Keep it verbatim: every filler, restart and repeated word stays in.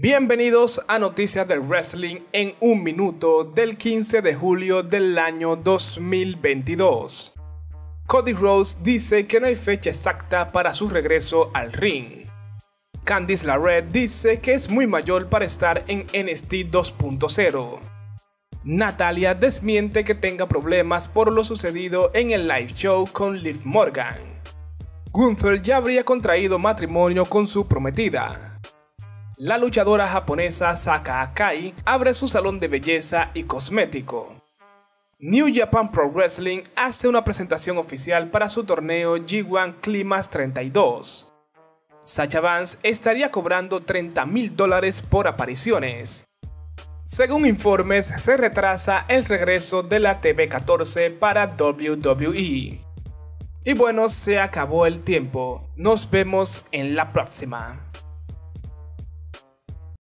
Bienvenidos a Noticias del Wrestling en un minuto del quince de julio del año dos mil veintidós. Cody Rhodes dice que no hay fecha exacta para su regreso al ring. Candice LeRae dice que es muy mayor para estar en N X T dos punto cero. Natalya desmiente que tenga problemas por lo sucedido en el live show con Liv Morgan. Gunther ya habría contraído matrimonio con su prometida. La luchadora japonesa Saka Akai abre su salón de belleza y cosmético. New Japan Pro Wrestling hace una presentación oficial para su torneo G uno Climax treinta y dos. Sasha Banks estaría cobrando treinta mil dólares por apariciones. Según informes, se retrasa el regreso de la T V catorce para W W E. Y bueno, se acabó el tiempo. Nos vemos en la próxima.